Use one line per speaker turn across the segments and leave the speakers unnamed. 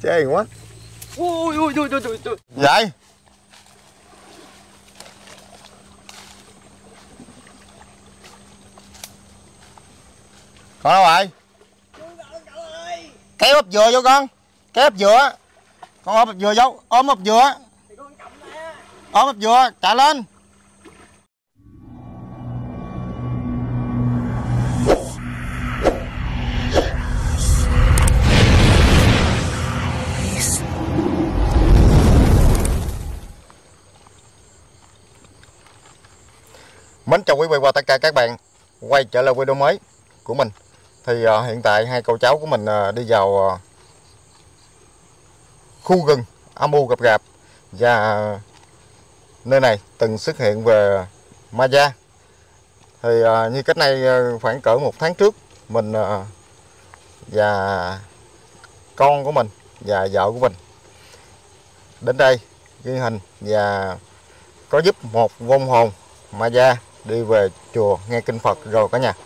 Chê quá.
Ui ui ui ui ui.
Vậy con đâu rồi? Kéo ốp dừa vô con. Kéo ốp dừa. Con ốp dừa vô. Ôm ốp dừa. Ôm ốp dừa. Chạy lên. Mến chào quý vị và tất cả các bạn quay trở lại video mới của mình. Thì hiện tại hai cậu cháu của mình đi vào khu rừng âm u rậm rạp, và nơi này từng xuất hiện về ma da. Thì như cách này khoảng cỡ 1 tháng trước, mình và con của mình và vợ của mình đến đây ghi hình và có giúp một vong hồn ma da đi về chùa nghe kinh Phật rồi cả nhà.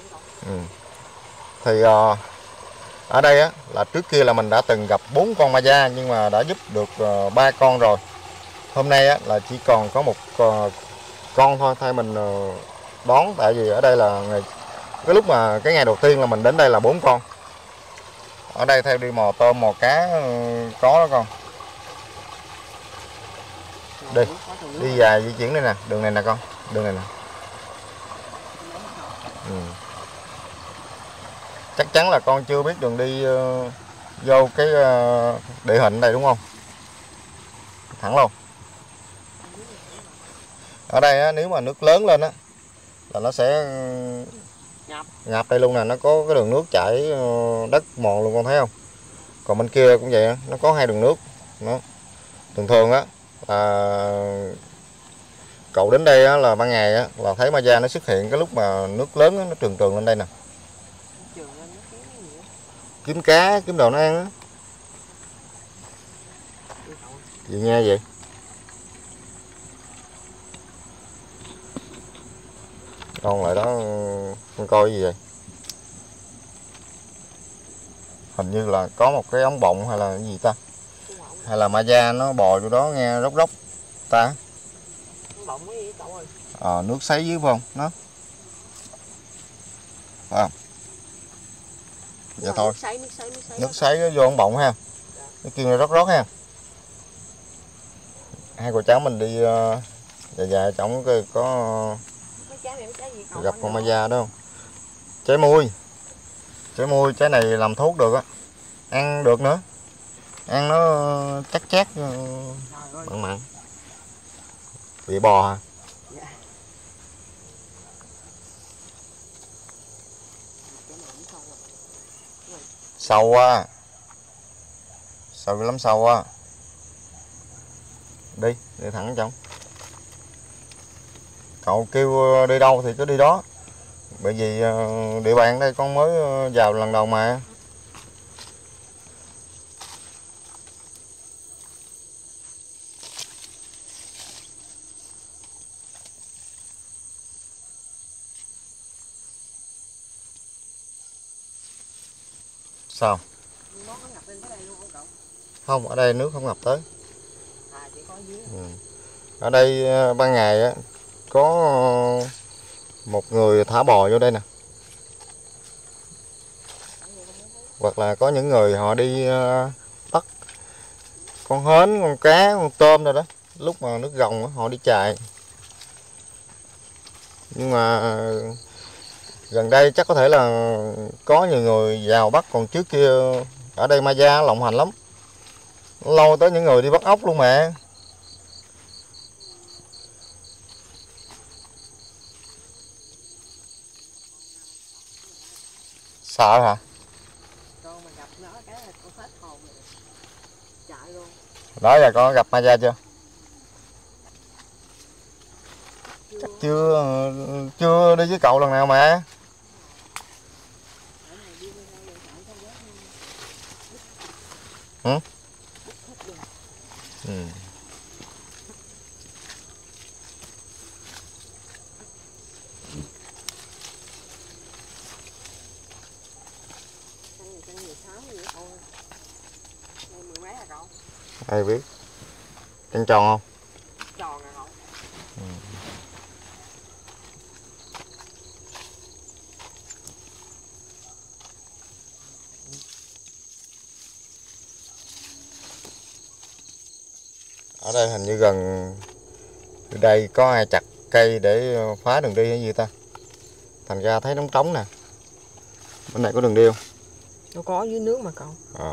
Thì ở đây á, là trước kia là mình đã từng gặp 4 con ma da, nhưng mà đã giúp được 3 con rồi. Hôm nay á, là chỉ còn có một con thôi, thay mình đón. Tại vì ở đây là cái lúc mà cái ngày đầu tiên là mình đến đây là 4 con. Ở đây theo đi mò tôm mò cá có đó con. Đi dài di chuyển đây nè, đường này nè con, đường này nè. Chắc chắn là con chưa biết đường đi vô cái địa hình đây đúng không? Thẳng luôn. Ở đây á, nếu mà nước lớn lên á là nó sẽ ngập đây luôn nè, nó có cái đường nước chảy đất mòn luôn, con thấy không? Còn bên kia cũng vậy, nó có 2 đường nước. Nó thường thường á cậu đến đây á, là ban ngày á, là thấy ma da nó xuất hiện cái lúc mà nước lớn á, nó trườn trườn lên đây nè, kiếm cá kiếm đồ nó ăn á. Gì nghe vậy? Con lại đó, con coi gì vậy? Hình như là có một cái ống bọng hay là cái gì ta, hay là ma da nó bò vô đó nghe róc róc ta. Nước sấy dưới phải không? Nó phải không? Dạ thôi, nước sấy nó vô ống bọng ha, nó kêu nó rót rót ha. Hai cô cháu mình đi dài trống có gặp con ma da đó không? Trái mui, trái này làm thuốc được á, ăn được nữa, ăn nó chắc chát mặn mặn. Bị bò hả? Sâu quá, sâu lắm, sâu quá. Đi thẳng trong. Cậu kêu đi đâu thì cứ đi đó, bởi vì địa bàn đây con mới vào lần đầu mà. Sao? Không, ở đây nước không ngập tới. Ở đây ban ngày á, có một người thả bò vô đây nè, hoặc là có những người họ đi bắt con hến, con cá, con tôm rồi đó, lúc mà nước ròng họ đi chài. Nhưng mà gần đây chắc có thể là có nhiều người vào bắt, còn trước kia ở đây ma da lộng hành lắm, lâu tới những người đi bắt ốc luôn mà. Sợ hả? Đó giờ con gặp ma da chưa? Chắc chưa đi với cậu lần nào mà. Ừ? Ai biết. Trăng tròn không?
Tròn nè cậu.
Ở đây hình như gần đây có ai chặt cây để phá đường đi hay gì ta? Thành ra thấy trống trống nè. Bên này có đường đi không?
Nó có dưới nước mà cậu.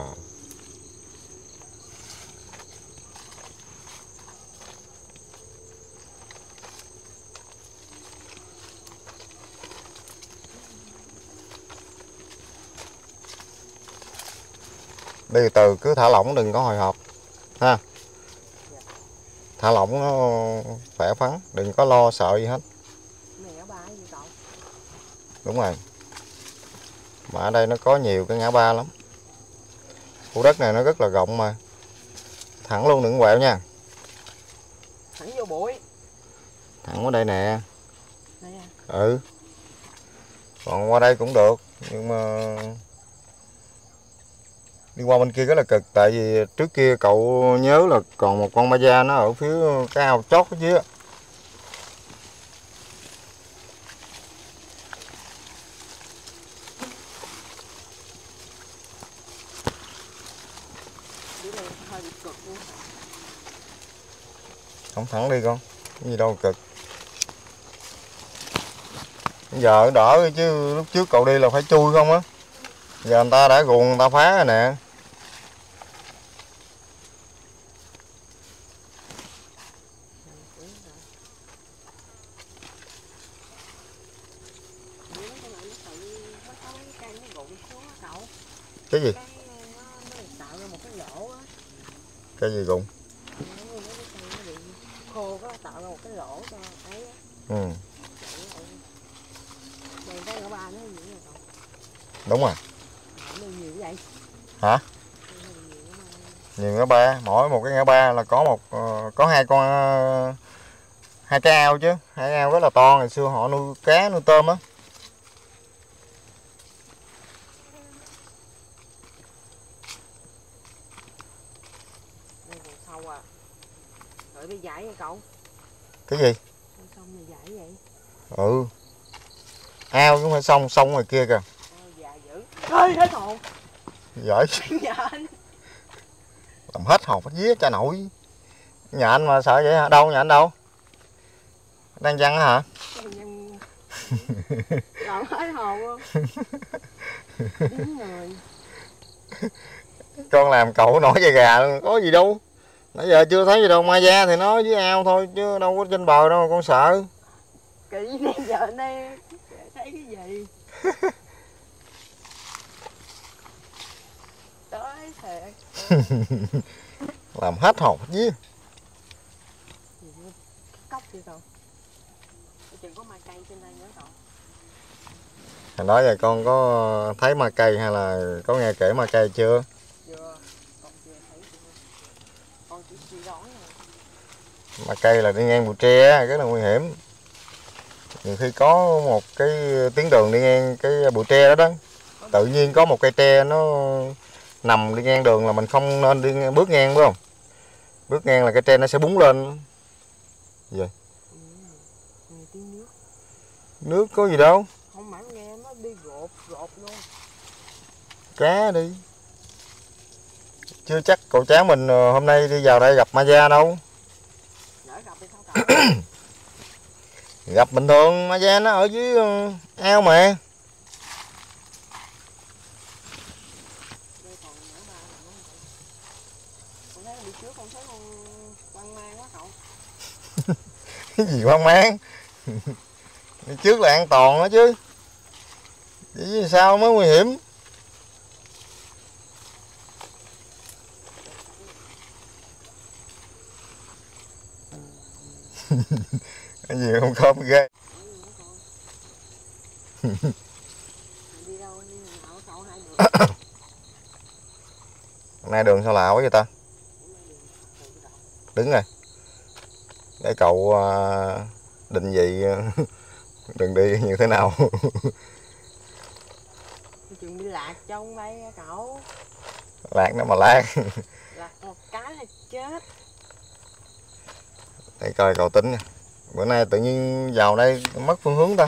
Đi từ cứ thả lỏng, đừng có hồi hộp ha. Thả lỏng nó khỏe khoắn, đừng có lo sợ gì hết.
Này ngã ba gì cậu?
Đúng rồi. Mà ở đây nó có nhiều cái ngã ba lắm. Khu đất này nó rất là rộng mà. Thẳng luôn, đừng quẹo nha.
Thẳng vô bụi.
Thẳng ở đây nè.
Đây à.
Ừ. Còn qua đây cũng được, nhưng mà đi qua bên kia rất là cực. Tại vì trước kia cậu nhớ là còn một con ma da nó ở phía cái ao chót ở dưới.
Dưới đây hơi bị cực luôn.
Không, thẳng đi con, cái gì đâu cực. Bây giờ đỡ rồi chứ lúc trước cậu đi là phải chui không á. Giờ người ta đã ruộng người ta phá rồi nè. Cái gì?
Tạo ra một cái lỗ á.
Cái gì rụng?
Khô có tạo ra một cái lỗ cho ấy á.
Ừ.
Đây cái ngã ba nó gì vậy cậu?
Đúng rồi.
Nó nhiều vậy.
Hả? Nhiều ngã ba, mỗi một cái ngã ba là có một có hai con, hai cái ao chứ, hai ao rất là to. Ngày xưa họ nuôi cá nuôi tôm á.
Đây còn sâu à. Rồi bị dại vậy cậu?
Cái gì?
Sông này dại vậy?
Ừ. Ao chứ không phải sông, sông ngoài kia kìa.
Già dữ. Ơi hết hồn.
Giỏi.
Dạ anh.
Làm hết hồn phát vía cha nội. Nhà anh mà sợ vậy hả? Đâu, nhà anh đâu? Đang văng á hả?
Làm hết hồn luôn. Đúng rồi.
Con làm cậu nổi da gà luôn, có gì đâu. Nãy giờ chưa thấy gì đâu, ma da thì nó với ao thôi chứ đâu có trên bờ đâu con sợ.
Kỳ này giờ anh đây thấy cái gì? Tới thiệt.
Làm hết hồn với.
Cốc chưa cậu? Chừng có mai cây trên đây nữa cậu.
Hồi đó giờ con có thấy ma cây hay là có nghe kể ma cây chưa?
Chưa, con chưa thấy. Con chỉ suy đoán thôi.
Ma cây là đi ngang bụi tre rất là nguy hiểm. Nhiều khi có một cái tuyến đường đi ngang cái bụi tre đó đó, tự nhiên có một cây tre nó nằm đi ngang đường là mình không nên đi bước ngang, phải không? Bước ngang là cây tre nó sẽ búng lên. Gì vậy?
Nghe tiếng nước.
Nước có gì đâu.
Không phải nghe nó đi gột luôn.
Cá đi. Chưa chắc cậu cháu mình hôm nay đi vào đây gặp ma da đâu.
Lỡ gặp đi sao cậu?
Gặp bình thường, ma da nó ở dưới ao mà.
Đây còn ngã ba là nó không? Con thấy đi trước con thấy con quăng mang quá cậu.
Cái gì hoang mang. Đi trước là an toàn đó chứ. Chứ sao mới nguy hiểm. Cái gì không khóm ghê.
Đi đâu đi nào cậu hai người.
Hôm nay đường sao lạ quá vậy ta. Đứng rồi. Để cậu định vị đường đi như thế nào.
Chừng bị lạc trong đây cậu.
Lạc nó mà lạc.
Lạc một cái chết.
Để coi cậu tính nha. Bữa nay tự nhiên vào đây mất phương hướng ta.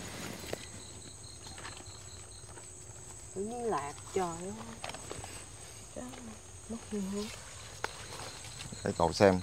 Tự nhiên lạc trời ơi. Chết, mất phương hướng.
Để cậu xem.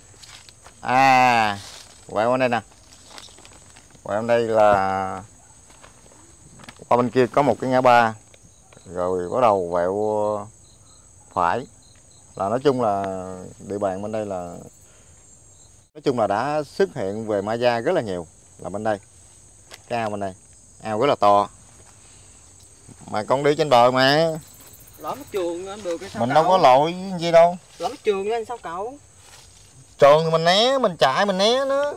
À, quẹo bên đây nè. Quẹo bên đây là qua bên kia có một cái ngã ba. Rồi bắt đầu quẹo phải. Là nói chung là địa bàn bên đây là nói chung là đã xuất hiện về ma da rất là nhiều. Là bên đây. Cái ao bên đây. Ao rất là to. Mà con đi trên bờ mà.
Lỡ mất trường lên được hay sao
Mình
cậu?
đâu có lội gì đâu.
Lỡ mất trường lên sao cậu?
Trường thì mình né, mình chạy mình né nó.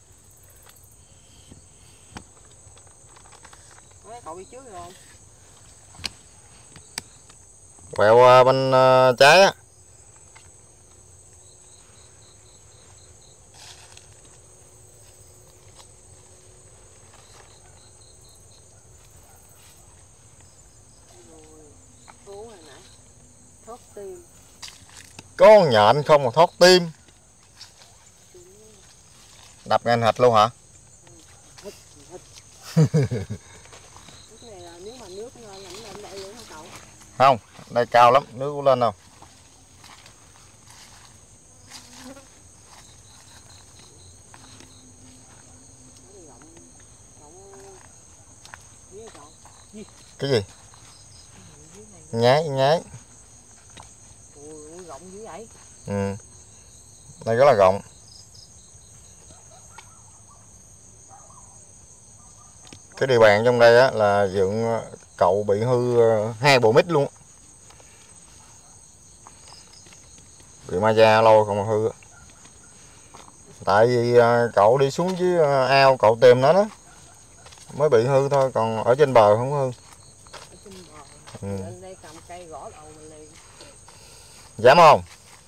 Nói cậu đi trước rồi không?
Quẹo bên trái á.
Thú hồi nãy thoát tim.
Con nhện không mà thoát tim. Đập ngay hạch luôn hả?
Cái này là nếu mà nước lên là nó lên đây luôn hả cậu?
Không, đây cao lắm, nước có lên đâu. Cái gì? Nhái.
Ui, rộng dữ vậy?
Ừ. Đây rất là rộng. Cái địa bàn trong đây á là dựng cậu bị hư 2 bộ mít luôn. Bị ma da lâu không mà hư. Tại vì cậu đi xuống dưới ao cậu tìm nó đó mới bị hư thôi, còn ở trên bờ không hư.
Ở trên bờ.
Ừ.
Lên đây cầm cây gõ đầu mình liền.
Dám không?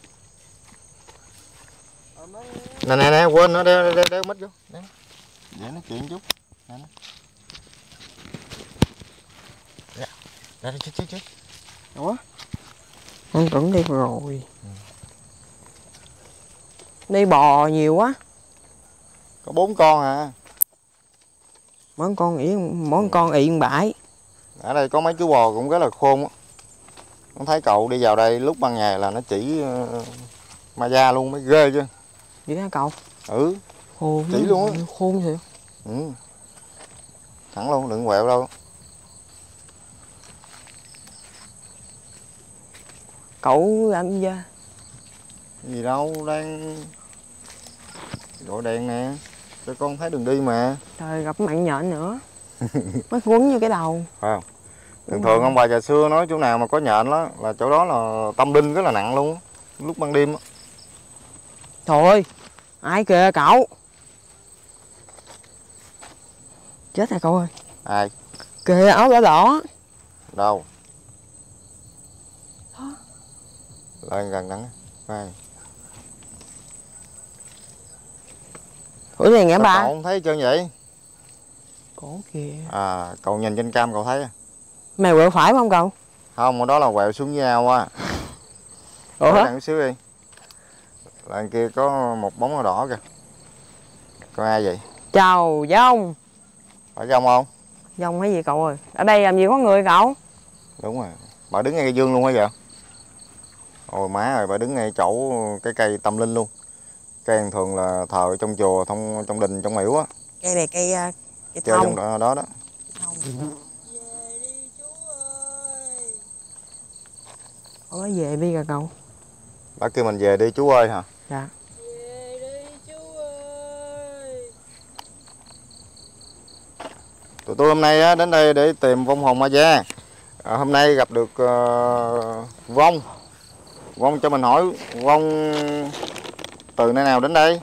Mới...
Nè quên nó đeo mít vô. Để nói chuyện chút. Nè. Ra chứ.
Ủa? Anh cũng đi rồi. Đi bò nhiều quá.
Có 4 con à.
Mỗi con ị bãi.
Ở đây có mấy chú bò cũng rất là khôn á. Không thấy cậu đi vào đây lúc ban ngày là nó chỉ ma da luôn mới ghê chứ.
Vậy hả cậu?
Ừ.
Khôn
Chỉ luôn á.
Khôn thiệt.
Ừ. Thẳng luôn, đừng quẹo đâu.
Cậu làm gì vậy?
Gì đâu, đang gọi đèn nè. Cho con thấy đường đi mà.
Trời, gặp mạng nhện nữa. Mới quấn như cái đầu.
Phải không? Thường ông bà già xưa nói chỗ nào mà có nhện đó là chỗ đó là tâm linh rất là nặng luôn. Lúc ban đêm á.
Trời ơi, ai kìa cậu? Chết rồi cậu ơi.
Ai?
Kìa áo đỏ đỏ.
Đâu? Lên gần nắng. Đây.
Ủa này ngã ba.
Cậu không thấy trơn vậy?
Cổ kìa.
À, cậu nhìn trên cam cậu thấy à?
Mày quẹo phải không cậu?
Không, ở đó là quẹo xuống với ao á.
Ủa hả?
Một xíu đi. Lần kia có một bóng màu đỏ kìa. Coi ai vậy?
Chào dông.
Phải dông không?
Dông hay gì cậu ơi? Ở đây làm gì có người cậu?
Đúng rồi. Bà đứng ngay cây dương luôn hả vậy? Ôi má ơi, bà đứng ngay chỗ cái cây tâm linh luôn. Cây thường là thờ trong chùa, trong đình, trong miễu á.
Cây này cây
chơi
thông.
trong đó đó.
Về đi chú ơi. Ủa về đi kìa cậu.
Bác kêu mình về đi chú ơi hả?
Dạ.
Về đi chú ơi.
Tụi tôi hôm nay á, đến đây để tìm vong hồn ma da. Hôm nay gặp được vong. Vong cho mình hỏi vong từ nơi nào đến đây?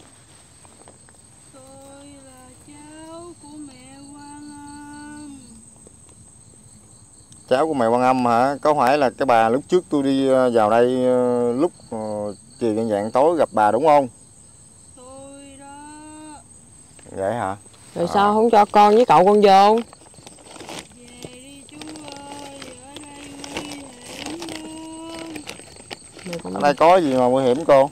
Tôi là cháu của mẹ Quan Âm.
Cháu của mẹ Quan Âm hả? Có phải là cái bà lúc trước tôi đi vào đây lúc chiều dạng tối gặp bà đúng không?
Tôi đó.
Vậy hả?
Rồi sao không cho con với cậu con vô?
Về đi chú ơi, ở đây nguy hiểm lắm.
Ở đây có gì mà nguy hiểm cô?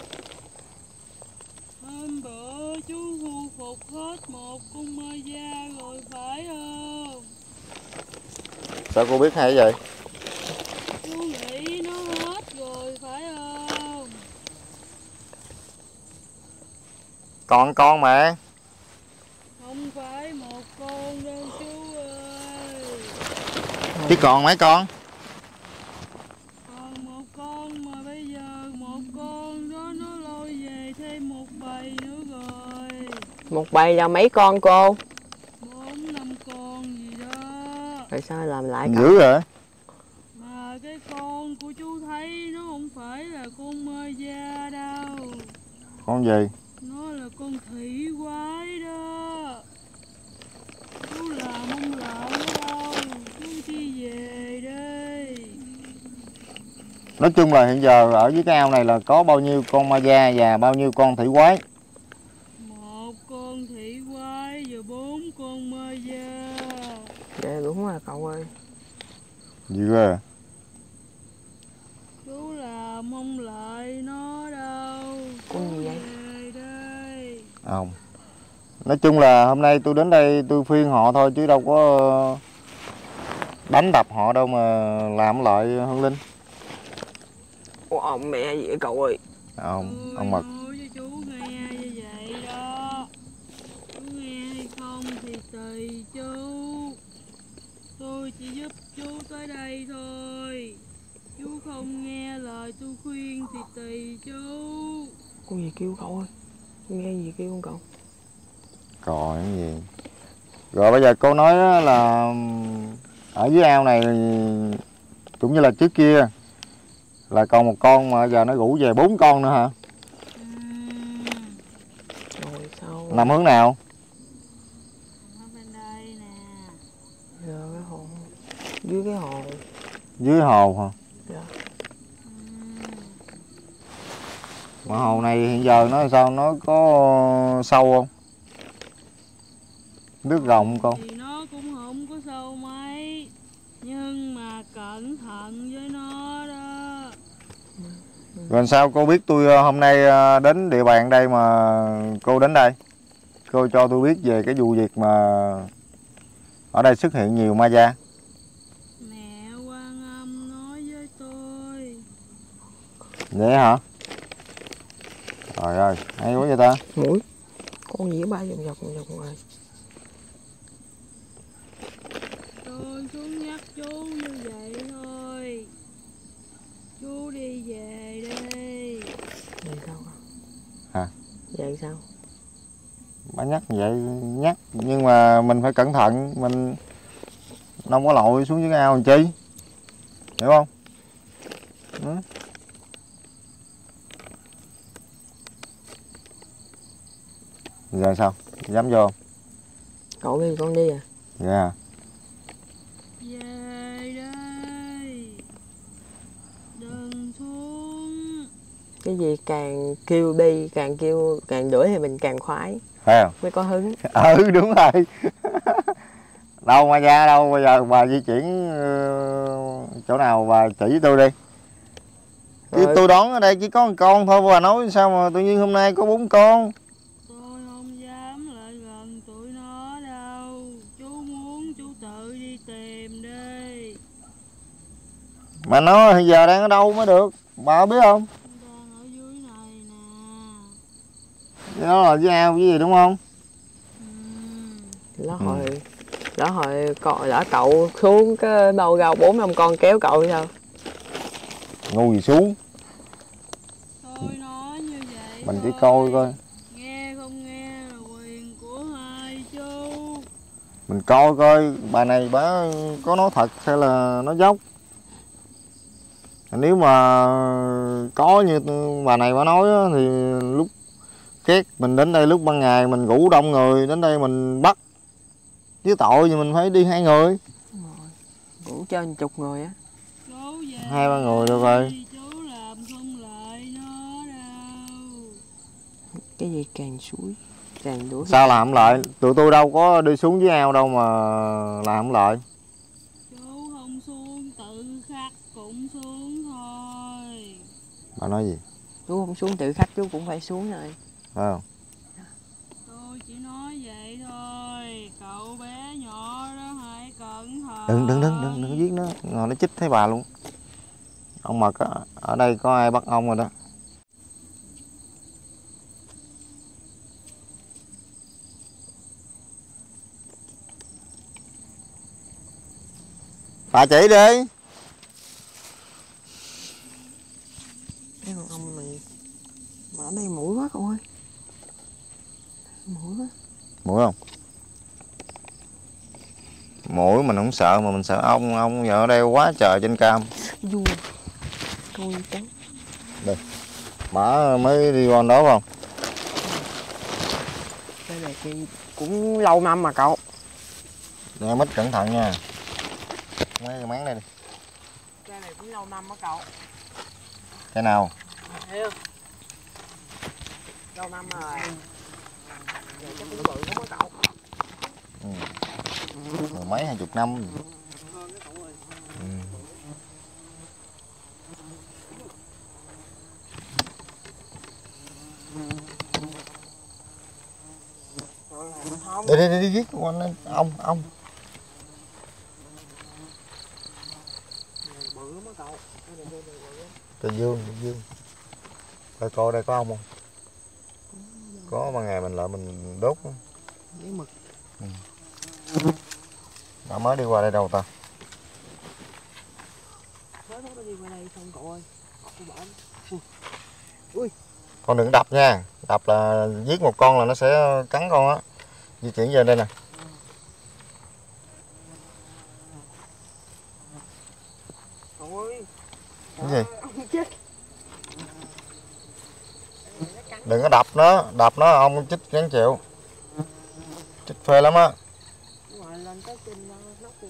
Hôm bữa chú thu phục hết một con ma da rồi phải không?
Sao cô biết hay vậy?
Chú nghĩ nó hết rồi phải không?
Còn con mà.
Không phải một con đâu chú ơi.
Chứ còn mấy con?
Còn một con mà bây giờ một con đó nó lôi về thêm một bầy nữa rồi.
Một bầy là mấy con cô?
4-5 con gì đó.
Tại sao làm lại cậu?
Dữ rồi.
Mà cái con của chú thấy nó không phải là con mơ da đâu.
Con gì?
Nó là con thủy quái đó. Chú làm không lỡ nó đâu. Chú đi về đây.
Nói chung là hiện giờ ở dưới cái ao này là có bao nhiêu con ma da và bao nhiêu con thủy quái?
1 con thủy quái và 4 con mơ da.
Dạ đúng rồi cậu ơi.
Dữ rồi.
Chú làm không lại nó đâu.
Con gì vậy?
Về đây.
Không. Nói chung là hôm nay tôi đến đây tôi khuyên họ thôi chứ đâu có đánh đập họ đâu mà làm lại Hương Linh.
Ủa mẹ gì vậy cậu ơi?
Không, ông Mật.
Nói cho chú nghe như vậy đó. Chú nghe hay không thì tùy chú. Tôi chỉ giúp chú tới đây thôi. Chú không nghe lời tôi khuyên thì tùy chú.
Con gì kêu cậu ơi? Nghe gì kêu không cậu?
Còn cái gì? Rồi bây giờ cô nói đó là ở dưới ao này cũng như là trước kia là còn một con mà giờ nó rủ về 4 con nữa hả?
Rồi sao?
Nằm hướng nào?
Ở bên đây nè.
Giờ cái hồ. Dưới cái hồ.
Dưới hồ hả?
Dạ.
Mà hồ này hiện giờ nó sao, nó có sâu không? Nước rộng con.
Thì nó cũng không có sâu mấy. Nhưng mà cẩn thận với nó đó.
Rồi sao cô biết tôi hôm nay đến địa bàn đây mà cô đến đây? Cô cho tôi biết về cái vụ việc mà ở đây xuất hiện nhiều ma da.
Mẹ Quan Âm nói với tôi.
Vậy hả? Trời ơi, hay quá vậy ta.
Mũi. Con gì ba vòng vòng rồi.
Tôi xuống nhắc chú như vậy thôi. Chú đi về đây.
Vậy sao?
Hả?
Vậy sao?
Bà nhắc vậy nhắc, nhưng mà mình phải cẩn thận, mình không có lội xuống dưới cái ao làm chi, hiểu không? Ừ. Giờ sao, dám vô không?
Cậu đi con đi à?
Dạ.
Về đây. Đừng xuống.
Cái gì càng kêu đi, càng kêu càng đuổi thì mình càng khoái.
Phải không?
Mới có hứng.
Ừ đúng rồi. Đâu mà ra đâu, bây giờ bà di chuyển chỗ nào bà chỉ tôi đi. Chứ tôi đoán ở đây chỉ có một con thôi, bà nói sao mà tự nhiên hôm nay có 4 con.
Tôi không dám lại gần tụi nó đâu. Chú muốn chú tự đi tìm đi.
Mà nó bây giờ đang ở đâu mới được, bà có biết không?
Đang ở dưới này nè.
Nó là với ao với gì đúng không?
Lỡ hồi cậu xuống cái đầu gầu 4-5 con kéo cậu sao?
Ngu gì xuống.
Tôi nói như vậy
Mình chỉ
thôi.
coi coi.
Nghe không nghe là quyền của hai chú.
Mình coi coi bà này bà có nói thật hay là nói dốc. Nếu mà có như bà này bà nói á, thì lúc khác mình đến đây lúc ban ngày mình rủ đông người đến đây mình bắt. Với tội thì mình phải đi 2 người.
Cũng trên 10 người á.
2-3 người được rồi.
Chú làm không lại nó đâu.
Cái gì càng suối càng đuổi.
Sao làm lại? Tụi tôi đâu có đi xuống dưới ao đâu mà làm lại.
Chú không xuống tự khắc cũng xuống thôi.
Họ nói gì?
Chú không xuống tự khách chú cũng phải xuống rồi.
Phải không?
Tôi chỉ nói vậy thôi. Cậu bé nhỏ đó hãy cẩn thận.
Đừng giết nó, nó chích thấy bà luôn. Ông Mật á, ở đây có ai bắt ông rồi đó. Bà chỉ đi.
Cái con ong này mà ở đây mũi quá cậu ơi. Mũi quá.
Mũi không? Mũi mình không sợ mà mình sợ ong giờ ở đây quá trời trên cam.
Vua. Thôi trắng.
Đây. Mở mới đi con đó không?
Đây là cái cũng lâu năm mà cậu.
Nghe mít cẩn thận nha. Mấy cái máng đây đi.
Cây này cũng lâu năm á cậu.
Cái nào?
Thấy không? Lâu năm rồi. Giờ chắc cũng bự lắm á cậu.
Mười mấy 20 năm.
Hơn đó cậu ơi. Không.
Đi giết con ong.
Bự lắm á cậu.
Trời dương. Coi đây có ong không? Có ban ngày mình lại mình đốt.
Với mực.
Nó mới đi qua đây đâu ta?
Mới nó đi qua đây xong cậu ơi. Cô bỏ. Ui.
Con đừng đập nha. Đập là giết một con là nó sẽ cắn con á. Di chuyển về đây nè.
Cậu ơi.
Cái gì?
Chết.
Đừng có đập nó ông chích gán chịu. Chích phê lắm á.
Ngoài lên tới trên nóc luôn.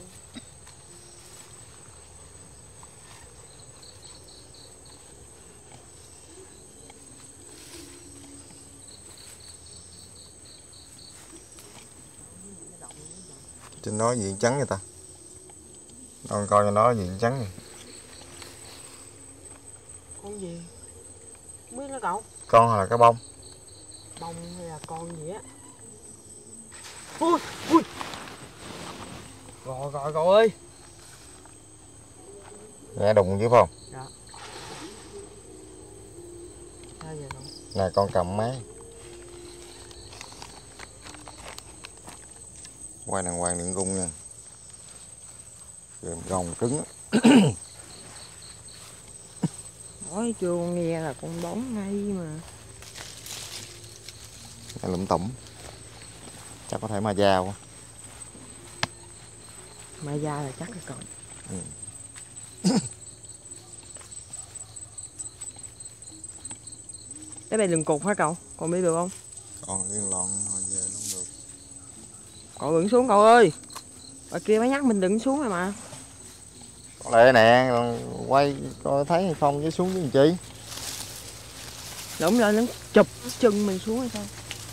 Trên đó gì trắng vậy ta? Con coi cho nó gì trắng vậy?
Con gì? Không biết nữa cậu.
Con hay là cái bông?
Bông hay là con gì á. Ui. Rồi cậu ơi.
Nghe đùng chứ phải không?
Dạ. Sao vậy cậu?
Nè con cầm máy. Quay đàng hoàng đừng rung nha. Rồi gồng cứng á.
Nói chưa nghe là con bóng ngay mà.
Nghe lụm tủm. Chắc có thể ma da quá.
Ma da là chắc là còn. Cái này đừng cục hả cậu? Còn đi được không?
Còn liên lon thôi về không được.
Cậu đừng xuống cậu ơi. Ở kia mới nhắc mình đừng xuống rồi mà.
Có lẽ nè, quay coi thấy hay không chứ xuống với làm chi.
Đúng lên nó chụp chân mình xuống hay sao?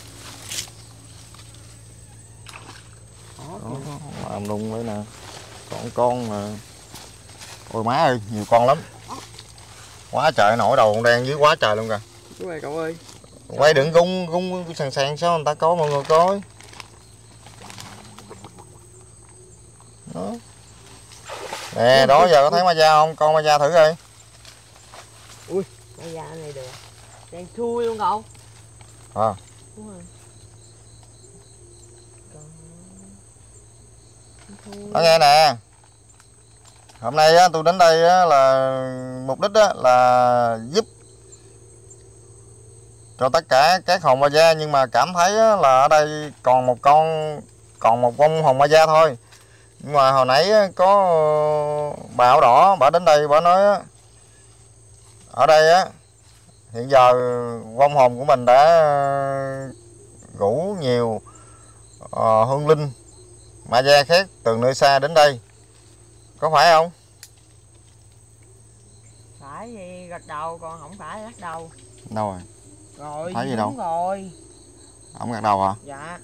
Đó, làm đung đấy nè. Còn con mà. Ôi má ơi, nhiều con lắm. Quá trời nổi đầu con đen dưới quá trời luôn kìa.
Đúng rồi cậu ơi.
Quay đừng gung sàn sao người ta coi mọi người coi. Đó. Nè đó giờ có thấy ma da không? Con ma da thử đi.
Ui, ma da này được. Đen thui luôn cậu.
À.
Đúng rồi.
Nó nghe nè. Hôm nay á, tôi đến đây á, là mục đích á, là giúp cho tất cả các hồn ma da, nhưng mà cảm thấy á, là ở đây còn một con hồn ma da thôi. Nhưng mà hồi nãy á, có bà áo đỏ bà đến đây bà nói á, ở đây á hiện giờ vong hồn của mình đã rủ nhiều hương linh ma da khác từ nơi xa đến đây, có phải không?
Phải gì gật đầu còn không phải lắc đầu.
Đâu rồi?
Rồi
Thấy gì
đúng
đâu?
rồi.
Không gật đầu hả?
Dạ.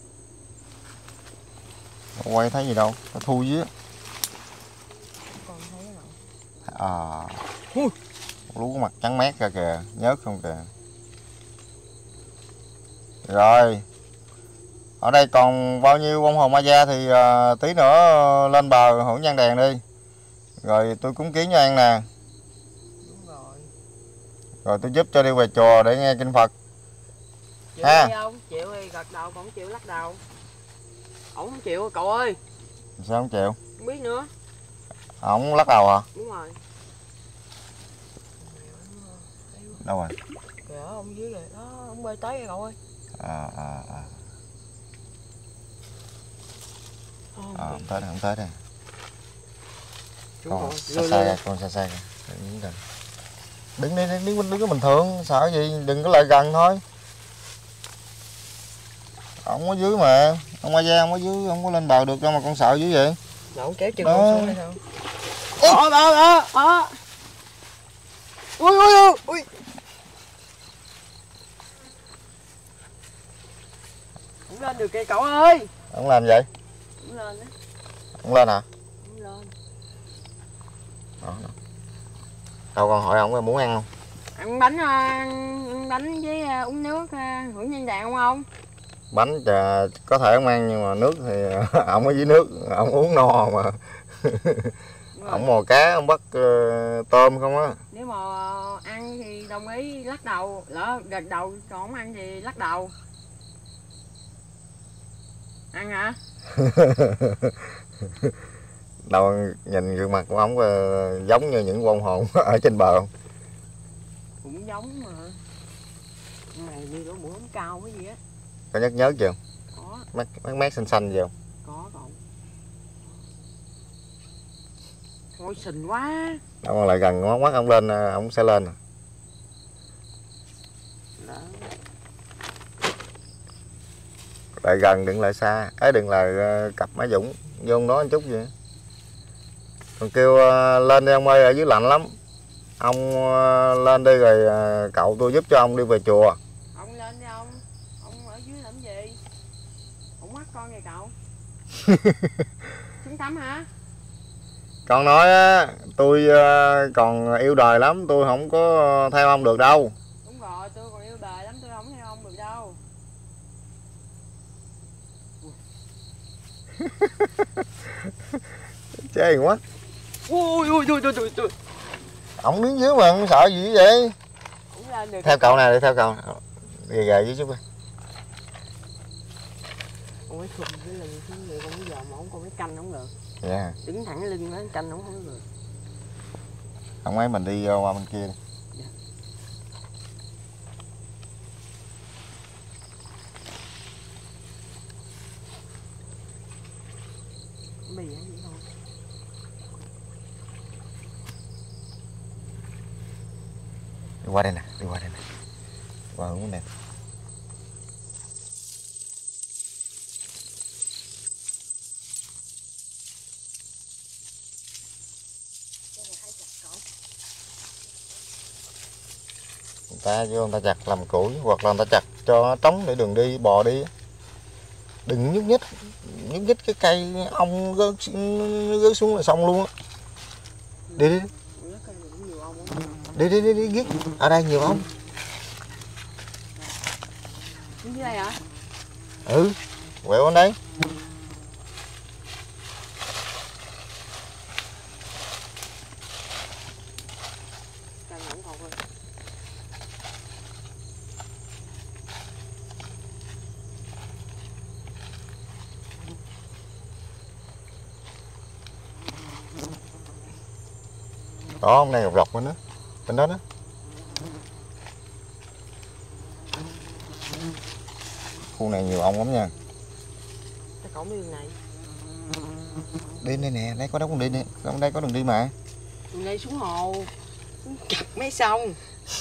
Quay thấy gì đâu, nó thui dưới.
Con thấy rồi.
À. Lú mặt trắng mét ra kìa, nhớt không kìa. Rồi. Ở đây còn bao nhiêu bông hồng ma da thì tí nữa lên bờ hưởng nhang đèn đi. Rồi tôi cúng kiến cho ăn nè.
Đúng rồi.
Rồi tôi giúp cho đi về chùa để nghe kinh Phật.
Chịu
Ha.
đi không? Chịu thì gật đầu, còn không chịu lắc đầu. Ổng không chịu cậu ơi.
Sao không chịu?
Không biết nữa.
Ổng lắc đầu hả?
Đúng rồi.
Đâu rồi?
Kìa ông dưới kìa, đó ông bơi tới kìa cậu ơi.
Không tới đây, không tới đây.
Chúng
Con
còn
xa xa ra, con xa xa ra. Đứng đi, đứng có bình thường, sợ gì, đừng có lại gần thôi. Ông ở dưới mà, ông Ma Da ông ở dưới, không có lên bờ được đâu mà con sợ dữ vậy.
Đâu ông kéo chân
Đó.
con xuống đây sao? Đó. Ui. Không lên được kìa cậu ơi.
Ông làm vậy?
Không lên á.
Ông lên hả?
Không lên.
Đâu con hỏi ông muốn ăn không?
Ăn bánh với uống nước hưởng nhân đàn không?
Bánh có thể ông ăn nhưng mà nước thì ông ở dưới nước, ông uống no mà. Ông mò cá, ông bắt tôm không á.
Nếu mà ăn thì đồng ý lắc đầu, lỡ gật đầu, còn không ăn thì lắc đầu. Ăn hả?
Đâu nhìn gương mặt của ông giống như những vong hồn ở trên bờ không?
Cũng giống mà. Mày như lỗ mũi không cao cái gì á.
Có nhớt nhớt gì không?
Có.
Mát xanh xanh gì không?
Có cậu. Thôi xình quá.
Đâu còn lại gần ngó mắt ông lên, ông sẽ lên.
Đó.
Lại gần đừng lại xa, đừng là cặp Má Dũng vô đó một chút vậy. Còn kêu lên đi ông ơi, ở dưới lạnh lắm. Ông lên đi rồi cậu tôi giúp cho ông đi về chùa.
Ông lên đi ông. Ông ở dưới làm gì? Ông mắc con kìa cậu. Xuống tắm hả?
Con nói á, tôi còn yêu đời lắm, tôi không có theo ông được đâu.
Đúng rồi, tôi còn yêu đời lắm, tôi không theo ông được đâu.
Chê quá.
Ui.
Ông đứng dưới mà không sợ gì vậy?
Ông lên được.
Theo cậu nè, đi theo cậu. Ghề ghề dưới chút đi.
Ông ấy khùng cái lưng xuống vậy, con bây giờ mà ông con cái canh không được.
Dạ.
Đứng thẳng cái lưng nó canh không được.
Ông ấy mình đi qua bên kia đi.
Dạ. Mì hả vậy không?
Đi qua đây nè, đi qua đây nè. Qua hướng này. Người ta vô người ta chặt làm củi hoặc là người ta chặt cho trống để đường đi bò đi. Đừng nhúc nhích cái cây ong rớt xuống là xong luôn á. Đi đi ghét. Ở đây nhiều ong.
Đứng dưới đây hả?
Ừ, quẹo bên đây.
Canh ổng còn rồi.
Đó, hôm nay gặp rọc bên đó. Bên đó đó. Khu này nhiều ong lắm nha.
Cái cổng đường này.
Đi đây nè, đây có đâu con đi nè, đây có đường đi mà.
Đường này xuống hồ. Cặp mấy sông.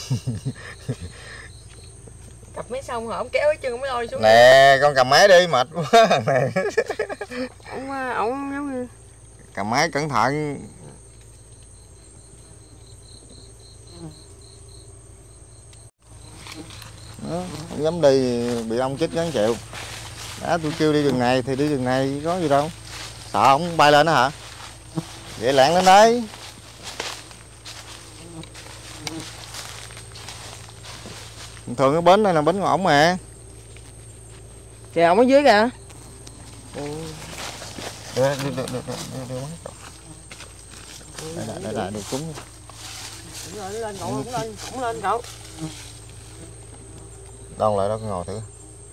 Cặp mấy sông hả? Ông kéo cái chân mới lôi xuống.
Nè, con cầm máy đi, mệt quá nè.
Ổng giống như
Cầm máy cẩn thận. Đó, không dám đi bị ong chích gắn chịu. Đó, tôi kêu đi đường này thì đi đường này có gì đâu. Sợ ổng bay lên đó hả? Vậy lạng lên đấy. Thường cái bến đây là bến của ổng mà.
Kìa ổng ở dưới kìa.
Đây là được trúng.
Lên cậu, cũng lên cậu.
Đâu lại đó ngồi thử.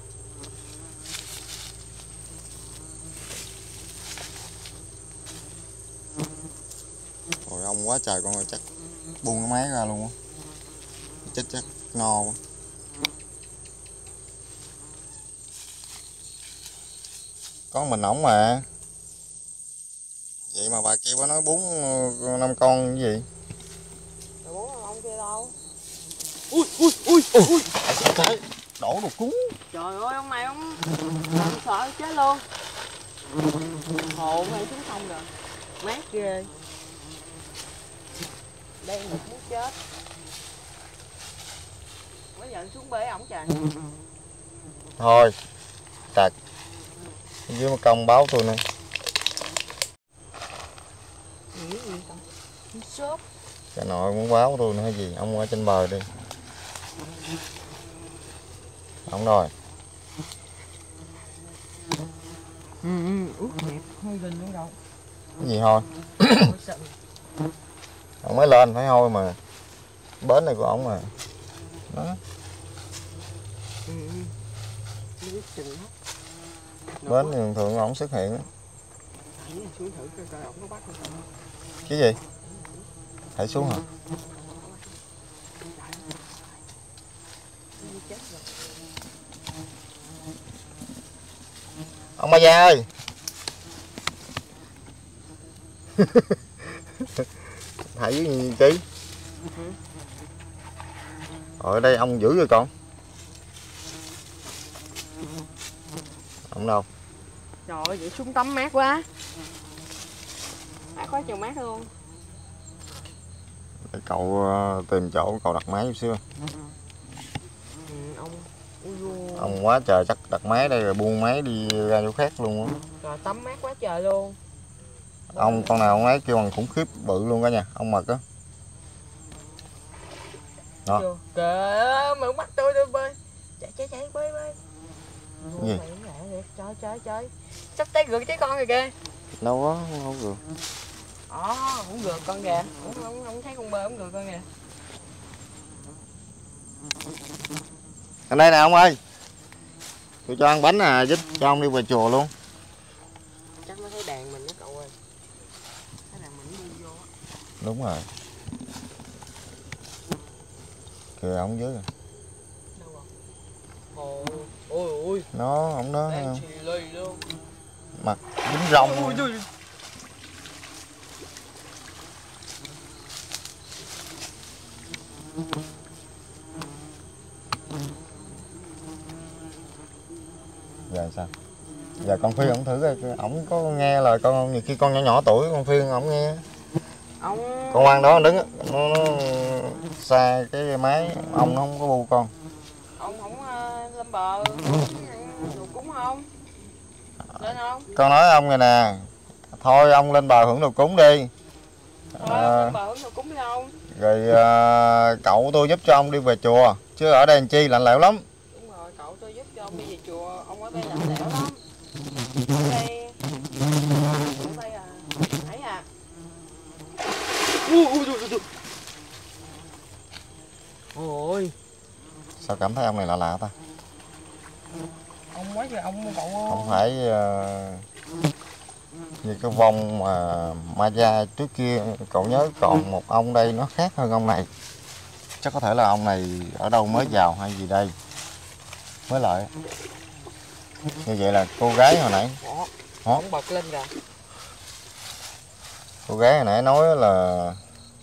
Rồi ông quá trời con ơi, chắc buông cái máy ra luôn á. Chắc no quá. Có mình ổng mà. Vậy mà bà kia bà nói 4-5 con cái gì?
Rồi 4 ông kia đâu?
Ui. Trời, đổ đồ cúng.
Trời ơi ông này ông sợ chết luôn. Hồ này xuống sông rồi. Mát ghê. Đen được muốn chết. Mới giờ xuống bể ổng trời.
Thôi, tạt. Dưới một công báo tôi nè.
Gì con? Shop.
Cái nội muốn báo tôi nữa hay gì? Ông ở trên bờ đi. Ông rồi.
Út đẹp, hơi gần nữa đâu.
Cái gì thôi? Ông mới lên phải thôi mà. Bến này của ổng mà. Đó. Bến thì thường thường ổng xuất hiện. Cái gì? Thảy xuống hả? Ông Ba Gia ơi. Thảy dưới gì ký? Ở đây ông giữ rồi con. Ông đâu?
Trời ơi, vậy xuống tắm mát quá. Mát quá trời mát luôn.
Để cậu tìm chỗ cậu đặt máy chút xíu. Ông quá trời chắc đặt máy đây rồi buông máy đi ra chỗ khác luôn á.
Trời tắm mát quá trời luôn.
Ông con nào ông ấy kêu bằng khủng khiếp bự luôn cả nhà, ông mực á. Đó.
Trời ơi, mở mắt tôi bơi. Chạy bơi.
Cái gì?
Trời. Sắp tới gượt trái con rồi kìa.
Đâu có, không được.
Không gượt con kìa. Không thấy con bơi, không gượt con kìa.
Ở đây nè ông ơi. Tôi cho ăn bánh nè, giúp cho ông đi về chùa luôn.
Chắc nó thấy đàn mình đó cậu ơi. Thấy đàn mình đi vô.
Đúng rồi. Kìa ông dưới rồi.
Đâu rồi? Ôi.
Nó, ông đó.
Đang chì lì luôn.
Mặt dính rong. Giờ sao? Giờ con Phi ổng thử coi ổng có nghe lời con không? Nhiều khi con nhỏ tuổi con Phi ổng nghe. Con ngoan đó đứng nó xa cái máy ông nó không có bu con.
Ông không lên bờ đồ cúng không? Lên không?
Con nói ông này nè. Thôi ông lên bờ hưởng đồ cúng đi.
Thôi lên bờ hưởng đồ cúng đi không?
Rồi cậu tôi giúp cho ông đi về chùa. Chứ ở đây làm chi lạnh lẽo lắm.
Đúng rồi, cậu tôi giúp cho ông đi về chùa. Ông ở đây lạnh lẽo lắm. Ở đây thấy à. Ôi.
Sao cảm thấy ông này lạ lạ ta?
Ông quá trời ông cậu.
Không phải như cái vong mà ma gia trước kia cậu nhớ còn một ông đây nó khác hơn ông này. Chắc có thể là ông này ở đâu mới vào hay gì đây. Mới lại. Như vậy là cô gái hồi nãy.
Ông bật lên kìa.
Cô gái hồi nãy nói là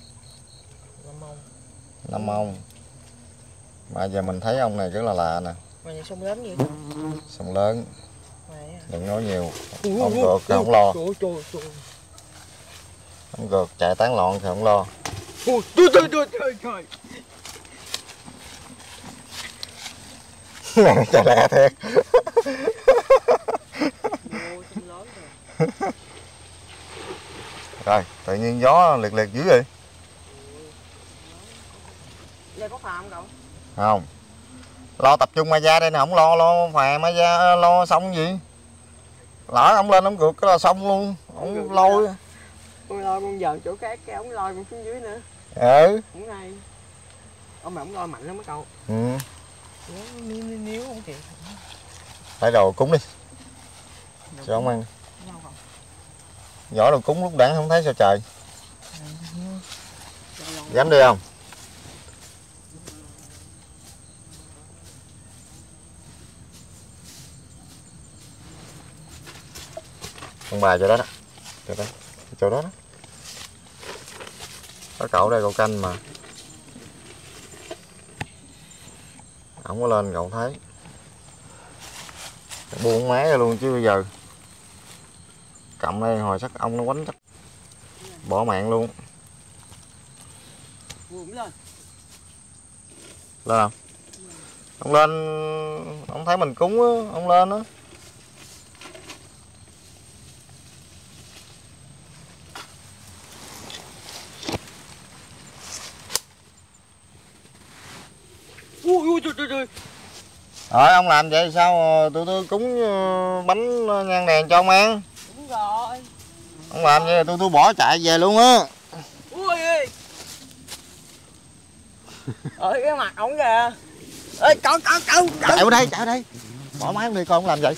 Nam Ông. Mà giờ mình thấy ông này rất là lạ nè.
Mày sông lớn gì?
Sông lớn.
Mày
Đừng nói nhiều. Ông gượt thì không lo.
Trời.
Ông gượt chạy tán loạn thì không lo.
Trời.
Này trời lạ thiệt. Rồi, tự nhiên gió liệt liệt dữ vậy.
Đây có phà không cậu?
Không.
Lo tập trung ma da đây nè, không lo phè ma da lo xong gì. Lỡ ông lên ông cược cái là xong luôn, ông lôi.
Con lôi con giờ chỗ khác cái ổng lôi con xuống dưới nữa.
Ừ.
Cũng hay. Mà ổng lôi mạnh lắm mấy cậu.
Ừ.
Nếu không kịp.
Phải đồ cúng đi. Cho ông ăn. Nhỏ đồ cúng lúc đẳng không thấy sao trời. Dám đi không? Con bà chỗ đó đó. Chỗ đó đó. Có cậu đây cậu canh mà. Không có lên cậu thấy. Buông máy ra luôn chứ bây giờ. Cầm đây hồi sắc ông nó quánh chắc. Bỏ mạng luôn.
Lên.
Lên không? Ông lên, ông thấy mình cúng á, ông lên á.
Ui trời.
Rồi ông làm vậy sao tôi cúng bánh nhang đèn cho ông ăn.
Đúng rồi.
Ông làm vậy tôi bỏ chạy về luôn á.
Ui. Ơi cái mặt ổng kìa. Ê cậu.
Chạy ở đây. Bỏ máy đi con, không làm vậy.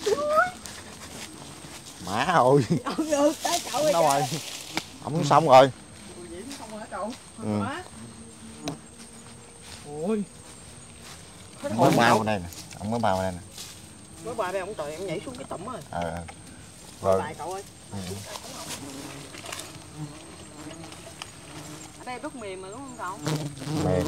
Má ơi. Ông đâu rồi? Ông xong rồi. Ừ.
Ôi.
Ông mới bao vào đây nè.
Mới ba đây ông trời em nhảy xuống cái tẩm rồi.
Rồi.
Lại cậu ơi. Ở đây rất mềm mà đúng không cậu?
Mềm.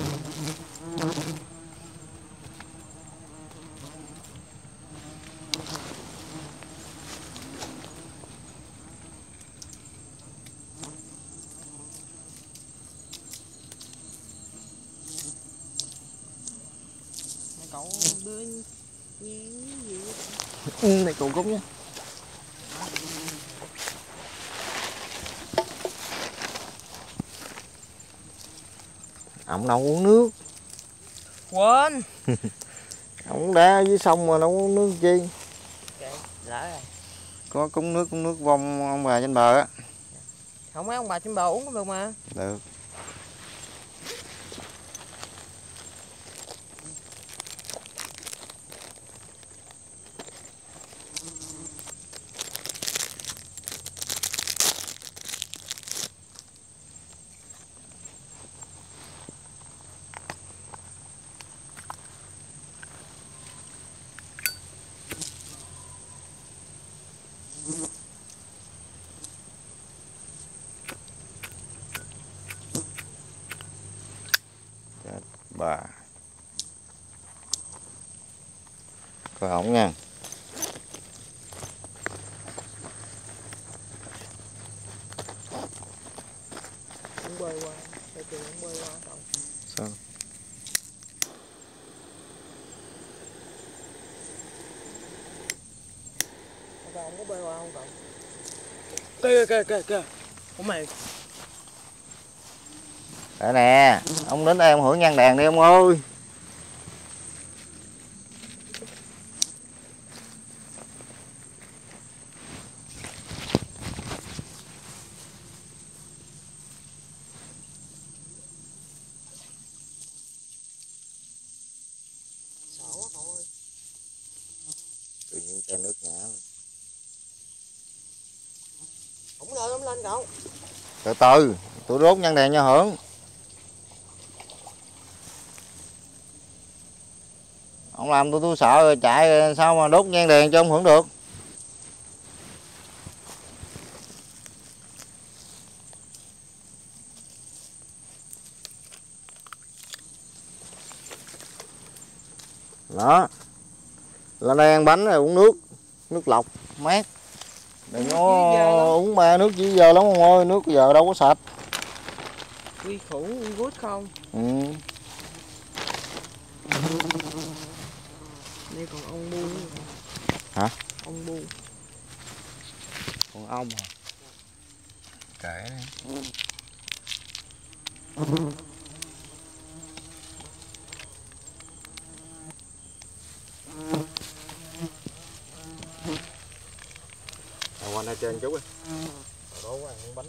Cậu đưa nhang gì
Này cậu cúng nhé. Ông đâu uống nước.
quên.
Ông đá dưới sông mà đâu uống nước chi.
Lỡ rồi.
Có cúng nước vong ông bà trên bờ á.
Không mấy ông bà trên bờ uống cũng được mà.
Được. Bà coi ổng nha.
Ông bơi qua, để tìm ông bơi qua cậu.
Sao?
Ông có bơi qua không cậu? Kìa. Ủa mày.
Đây nè, ông đến đây ông hưởng nhang đèn đi ông ơi.
Sợ quá cậu ơi.
Tự nhiên chai nước ngã.
Ổng lên cậu.
Từ từ, tôi đốt nhang đèn cho hưởng. Ông làm tôi sợ rồi chạy sao mà đốt nhang đèn cho ông hưởng được. Đó. Lên đây ăn bánh rồi uống nước lọc mát. Đừng có uống ba nước chỉ giờ lắm ông ơi, nước giờ đâu có sạch.
Quy khuẩn, quy gút không?
Ừ.
Đây còn ông bu.
Hả?
Ông bu.
Còn ong hả? Kệ đi. bò này kèn chú ơi. Đó quá ăn miếng bánh.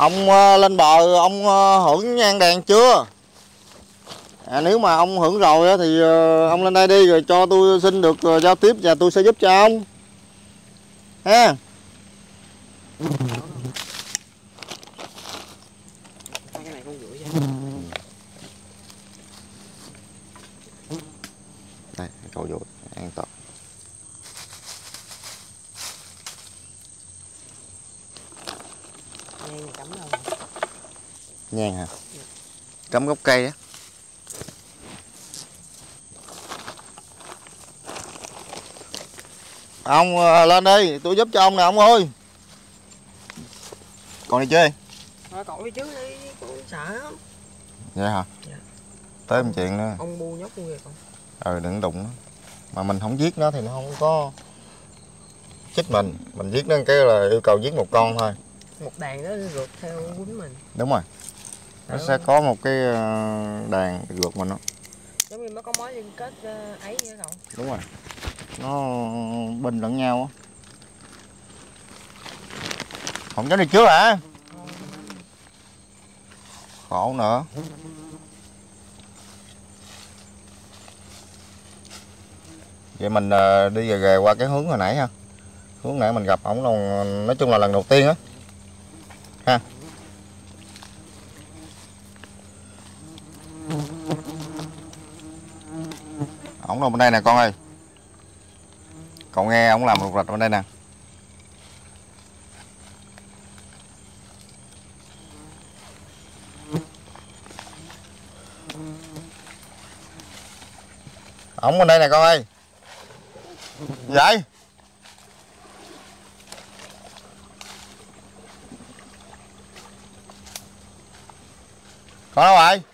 Ông lên bờ ông hưởng nhang đèn chưa? Nếu mà ông hưởng rồi thì ông lên đây đi rồi cho tôi xin được giao tiếp và tôi sẽ giúp cho ông ha.
Cái này con rửa
Đây, cậu vô an toàn.
nhang này cắm đâu?
Nhang hả? Cắm gốc cây á. Ông lên đi, tôi giúp cho ông nè ông ơi. Còn đi chơi?
Thôi cậu đi trước đi, con sợ lắm.
Vậy hả?
Dạ.
Tới một chuyện nữa.
Ông bu nhóc con kìa con.
Đừng đụng nó. Mà mình không giết nó thì nó không có chích mình giết nó cái là yêu cầu giết một con thôi.
Một đàn nó rượt theo quýnh mình.
Đúng rồi. Nó sẽ có một cái đàn rượt mình đó.
Giống như nó có mối liên kết ấy vậy cậu.
Đúng rồi. Nó bình lẫn nhau á. Không cháu đi trước hả? Khổ nữa. Vậy mình đi về qua cái hướng hồi nãy ha. Hướng nãy mình gặp ổng nói chung là lần đầu tiên á. Ha. Ổng đâu bên đây nè con ơi. Cậu nghe ổng làm rục rịch bên đây nè. Ổng bên đây nè con ơi. Vậy con đâu rồi?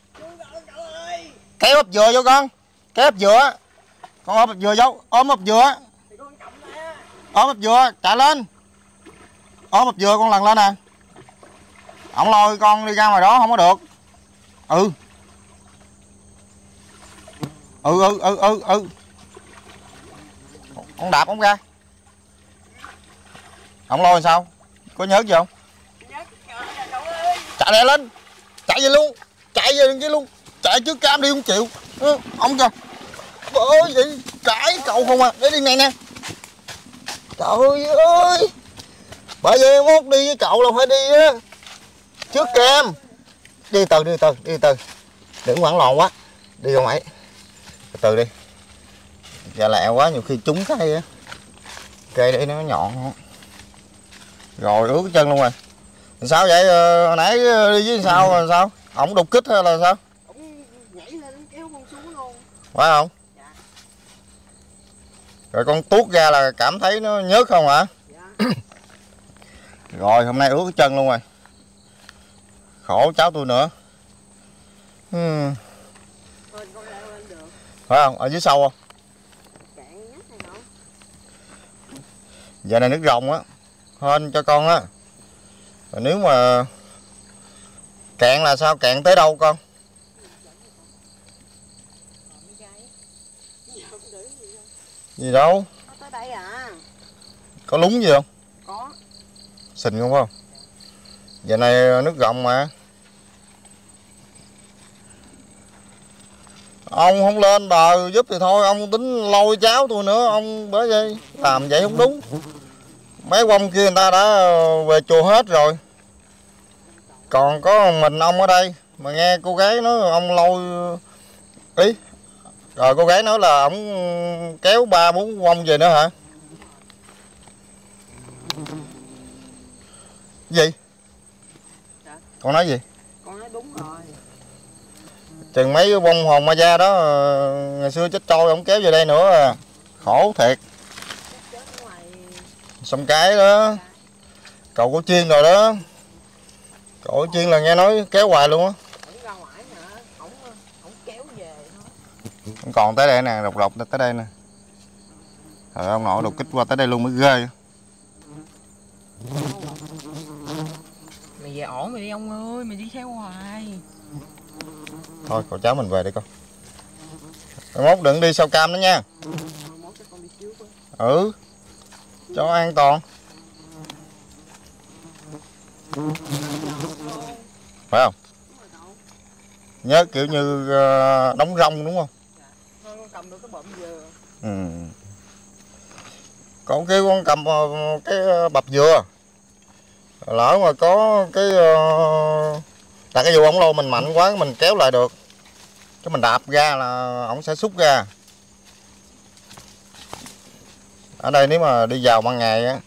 Kéo ốp dừa vô con. Kéo ốp dừa. Con ốp dừa vô. Ôm ốp dừa. Ôm ốp dừa. Chạy lên. Ôm ốp dừa con lần lên nè. Ổng lôi con đi ra ngoài đó không có được. Ừ. Ừ. Con đạp ổng ra. Ổng lôi sao? Có nhớ gì không? Chạy lẹ lên. Chạy về luôn. Chạy về kia luôn. Chạy trước cam đi không chịu. Ông kìa. Bởi vậy cãi cậu không à. Để đi này nè. Trời ơi. Bởi vậy mốt đi với cậu là phải đi á. Trước cam. Đi từ. Đừng hoảng loạn quá. Đi không ấy. Từ đi. Dạ lẹ quá nhiều khi trúng cây á. Cây để nó nhọn. Rồi ướt cái chân luôn rồi. Sao vậy? Hồi nãy đi với sao là sao? Ổng đục kích hay là sao?
Ổng nhảy lên kéo con xuống luôn.
Phải không?
Dạ.
Rồi con tuốt ra là cảm thấy nó nhớt không hả?
Dạ.
Rồi hôm nay ướt cái chân luôn rồi. Khổ cháu tôi nữa.
Thôi con leo lên được.
Phải không? Ở dưới sâu không?
Cạn nhắc này không?
Giờ này nước rồng á. Hên cho con á. Rồi nếu mà cạn là sao? Cạn tới đâu con? Gì đâu?
Có tới đây à?
Có lúng gì không?
Có.
Xình không phải không? Giờ này nước rồng mà. Ông không lên bờ giúp thì thôi, ông tính lôi cháu tôi nữa, ông bởi vậy làm vậy không đúng. Mấy ông kia người ta đã về chùa hết rồi. Còn có mình ông ở đây mà nghe cô gái nói ông lôi ý. Rồi cô gái nói là ổng kéo 3-4 ông về nữa hả? Gì?
Dạ.
Con nói gì?
Con nói đúng rồi.
Chừng mấy cái bông hồn ma da đó ngày xưa chết trôi ổng kéo về đây nữa à. Khổ thiệt.
Chết ở ngoài.
Xong cái đó cậu có chiên rồi đó. Cậu có chiên là nghe nói kéo hoài luôn á.
Ổng ra ngoài hả? Ổng kéo về thôi.
Còn tới đây nè, độc tới đây nè. Rồi ông nội đột kích qua tới đây luôn mới ghê.
Mày về ổn mày đi ông ơi, mày đi theo hoài.
Thôi cậu cháu mình về đi con. Mốt đừng đi sau cam nữa nha.
Mốt cho con đi trước á.
Ừ. Cho an toàn. phải không?
Đúng rồi cậu.
Nhớ kiểu như đóng rong đúng không?
Nó cầm được cái bậm dừa.
Ừ. Còn cái con cầm cái bập dừa, lỡ mà có cái tại cái dù ống lô mình mạnh quá mình kéo lại được, cái mình đạp ra là ổng sẽ xúc ra. Ở đây nếu mà đi vào ban ngày á,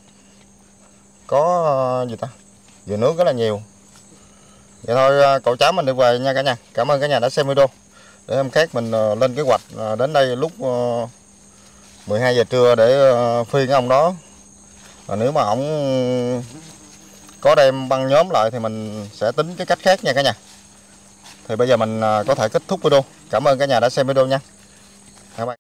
có gì ta, dừa nước rất là nhiều. Vậy thôi cậu cháu mình đi về nha cả nhà. Cảm ơn cả nhà đã xem video. Để hôm khác mình lên kế hoạch đến đây lúc 12 giờ trưa để phi cái ông đó. Và nếu mà ổng có đem băng nhóm lại thì mình sẽ tính cái cách khác nha cả nhà. Thì bây giờ mình có thể kết thúc video. Cảm ơn cả nhà đã xem video nha. Bye bye.